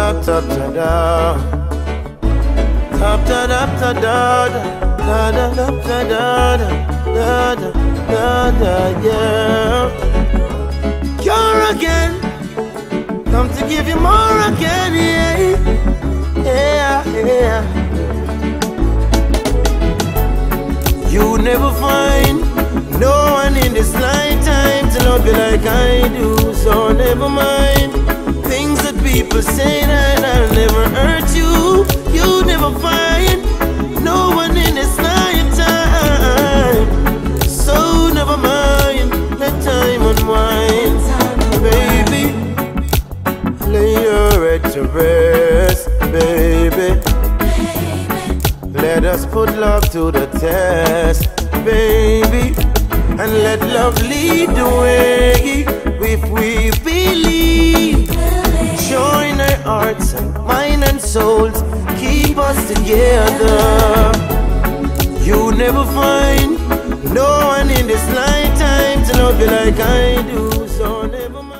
ta da da. Top da da da da da da da da da da da yeah. You're again, come to give you more again, yeah, yeah. You never find no one in this lifetime to love you like I do, so never mind things that people say that I'll never hurt you. You never find no one in this lifetime, so never mind, let time unwind. Baby, lay your head to rest, baby. Let us put love to the test, baby, and let love lead the way. If we believe, join our hearts and mind and souls, keep us together. You never find no one in this lifetime to love you like I do, so never mind.